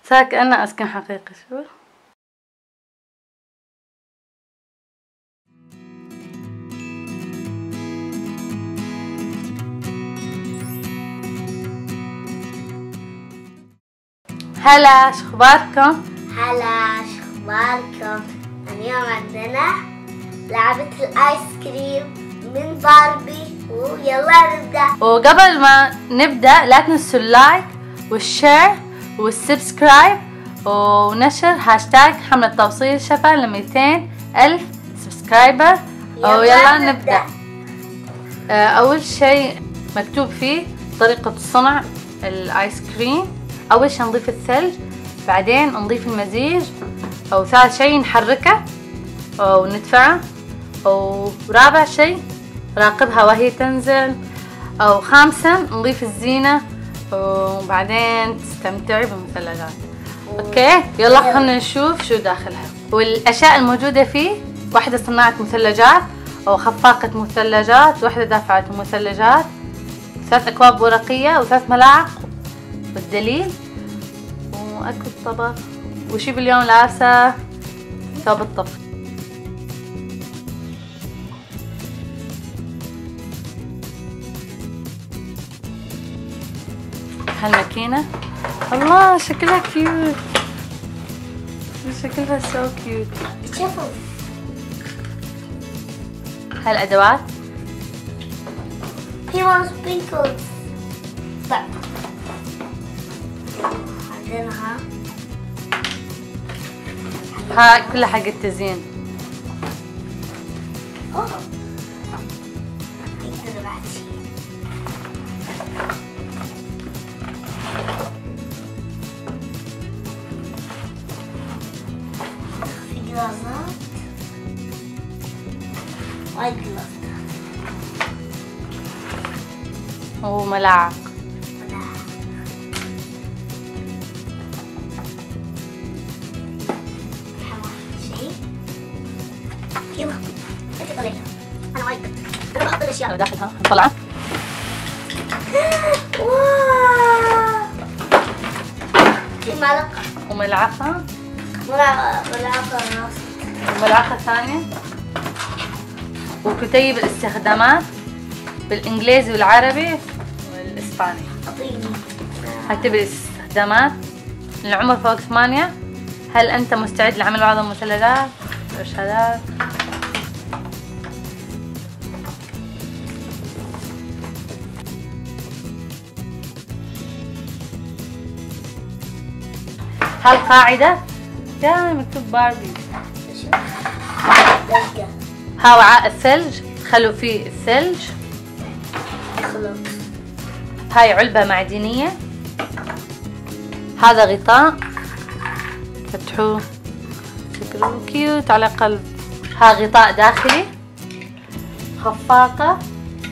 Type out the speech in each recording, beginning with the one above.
صار كأنه أسكن حقيقي. شو هلا، شو اخباركم؟ هلا، شو اخباركم؟ اليوم عندنا لعبة الايس كريم من باربي، ويلا نبدأ. وقبل ما نبدأ لا تنسوا اللايك والشير والسبسكرايب ونشر هاشتاج حملة توصيل شفا ل200,000 سبسكرايبر. ويلا نبدأ. أول شيء مكتوب فيه طريقة صنع الآيس كريم. أول شيء نضيف الثلج، بعدين نضيف المزيج، وثالث شيء نحركه وندفعه، ورابع شيء راقبها وهي تنزل، وخامسا نضيف الزينة، وبعدين تستمتعي بالمثلجات. اوكي يلا خلنا نشوف شو داخلها. والاشياء الموجودة فيه: واحدة صناعة مثلجات او خفاقة مثلجات، واحدة دافعة مثلجات، 3 اكواب ورقية، و3 ملاعق، والدليل، واكو الطبق، وشي باليوم لابسة ثوب الطبخ. هالماكينة الله شكلها كيوت، شكلها سو كيوت. شوفوا هالأدوات في سبرينكلز. طيب عندنا ها كلها حق التزيين. عندنا بعد شيء. في جلازات، وايد جلازات وملاعق. يلا انت طلعيها. انا وايد انا بحط الاشياء داخلها نطلعها. واو، في ملعقة وملعقة ملعقة وملعقة ثانية، وكتيب الاستخدامات بالانجليزي والعربي والاسباني. اعطيني هكتب الاستخدامات. العمر فوق 8. هل انت مستعد لعمل بعض المثلجات؟ ارشادات. هالقاعدة يا مكتوب باربي. ها وعاء الثلج، خلوا فيه الثلج. هاي علبة معدنية. هذا غطاء، فتحوه شكله كيوت على قلب. ها غطاء داخلي. خفاقة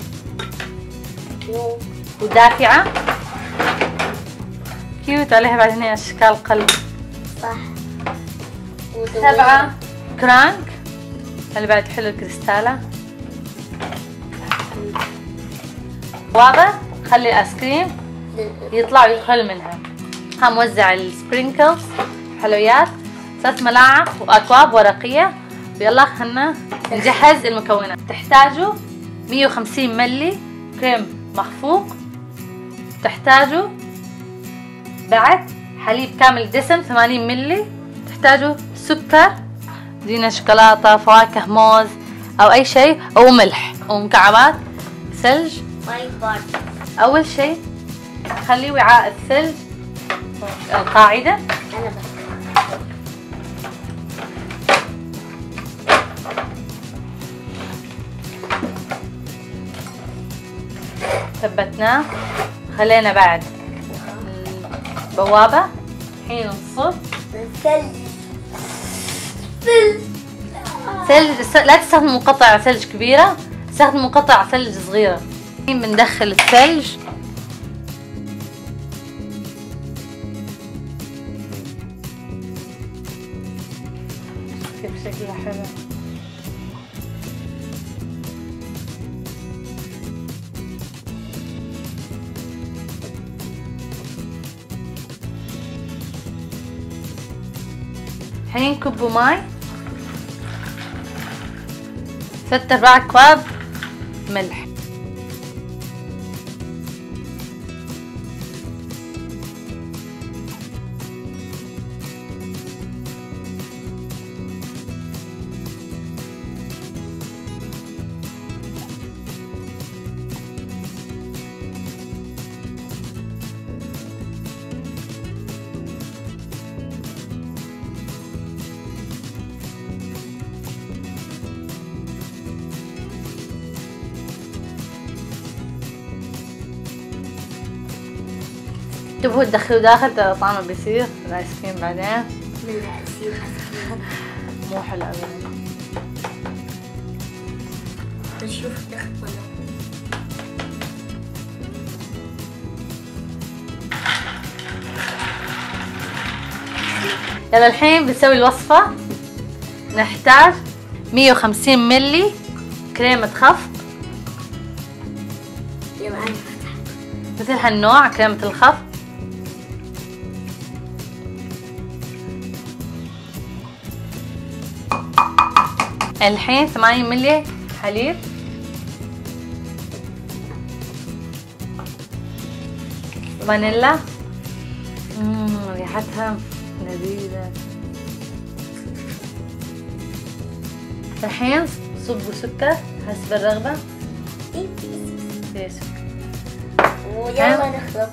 ودافعة كيوت، عليها بعد هنا اشكال قلب. صح. 7 كرانك اللي بعد حلو الكريستالة. واضح، خلي الايس كريم يطلع ويدخل منها. ها موزع السبرينكلز حلويات، 3 ملاعق واكواب ورقية. ويلا خلنا نجهز المكونات. تحتاجوا 150 ملي كريم مخفوق، تحتاجوا بعد حليب كامل دسم 80 ملي، تحتاجوا سكر، زينة شوكولاتة، فواكه، موز او اي شيء، او ملح، ومكعبات ثلج. اول شيء خلي وعاء الثلج القاعدة. ثبتناه، خلينا بعد البوابة. الحين نصب ثلج. لا تستخدم مقطع ثلج كبيرة، استخدم مقطع ثلج صغيرة. الحين بندخل الثلج. كيف شكلها حلو. الحين كبوا ماي 3/4 كواب ملح. تبغوا تدخلوا داخل ترى طعمه بيصير الايس كريم بعدين. لا يصير مو حلو ابدا. نشوف دخل ولا. يلا الحين بنسوي الوصفة. نحتاج 150 ملي كريمة خفق. يلا أنا مثل هالنوع كريمة الخفق. الحين 80 ملي حليب. فانيلا. ريحتها لذيذة. الحين صبوا سكر حسب الرغبة. في سكر. ويلا نخلط.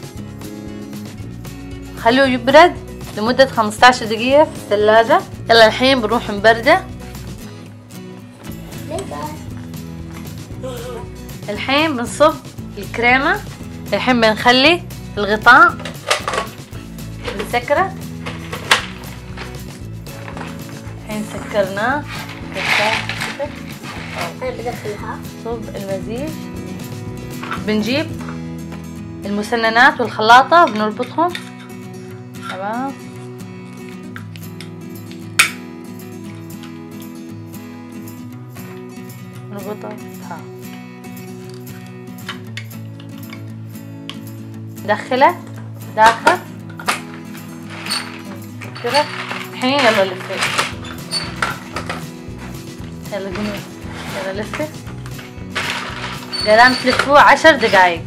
خلوه يبرد لمدة 15 دقيقة في الثلاجة. يلا الحين بنروح نبرده. الحين بنصب الكريمة. الحين بنخلي الغطاء بنسكره. الحين سكرناه. أنا بدخلها. صب المزيج. بنجيب المسننات والخلاطة وبنربطهم. تمام. نربطها. ندخله داخل. كده. الحين يلا لفي. يلا قومي. يلا لفي. لازم تلفوه 10 دقايق.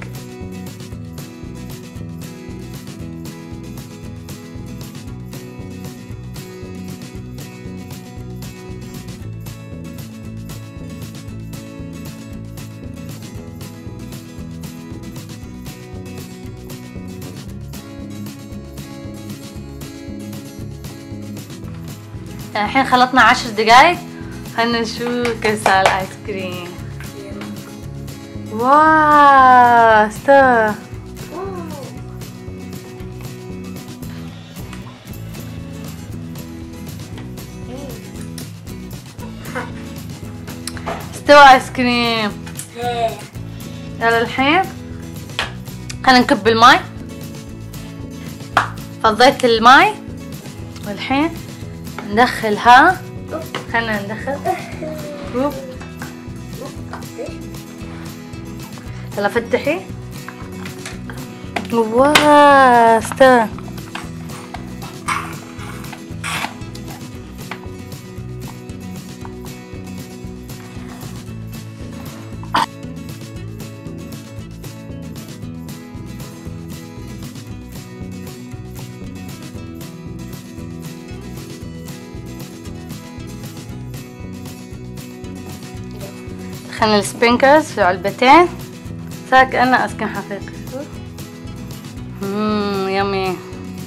الحين خلطنا 10 دقايق. خلنا نشوف كيف صار الايس كريم. واو استوى. استوى ايس كريم. يلا الحين خلينا نكب الماي. فضيت الماي والحين ندخلها. خلينا ندخل. يلا فتحي. واو استوى. دخلنا السبرينكلز في علبتين. صار كأنه ايس كريم حقيقي. يمي.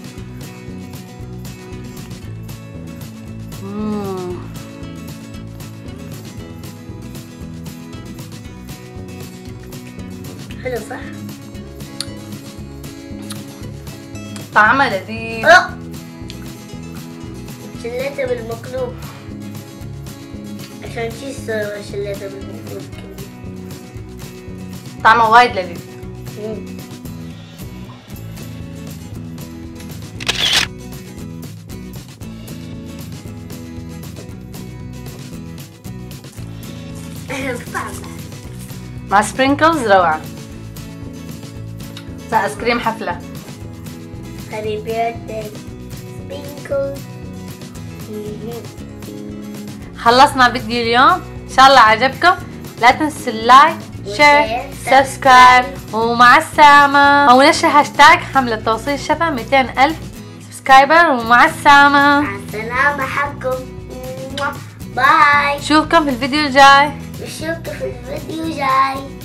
حلو صح؟ طعمه لذيذ. شليته بالمقلوب عشان شي شليته بالمقلوب. طعمه وايد لذيذ. مع سبرينكلز روعة. صار ايس كريم حفلة. Happy birthday, Sprinkles. خلصنا فيديو اليوم، ان شاء الله عجبكم. لا تنسوا اللايك، شير، سبسكرايب، ومع السلامة. ونشر هاشتاج حملة توصيل شفا 200,000 سبسكرايبر. ومع السلامة. مع السلامة حقكم. باي. نشوفكم في الفيديو الجاي. نشوفكم في الفيديو الجاي.